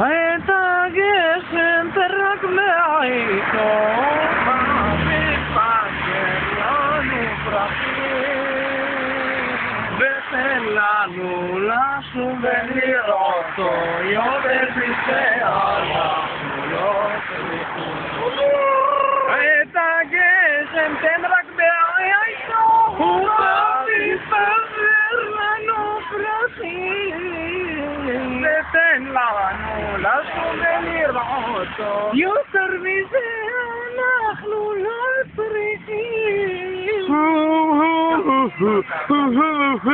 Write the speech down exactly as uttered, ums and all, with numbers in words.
את הגשם פרק בעיתו, המפגר לנו פרחים, ותן לנו לשוב ולראותו, יודע שאנחנו לא צריכים. את הגשם תן רק בעיתו, המפגר לנו פרחים, ותן לנו לשוב ולראותו, יותר מזה אנחנו לא צריכים.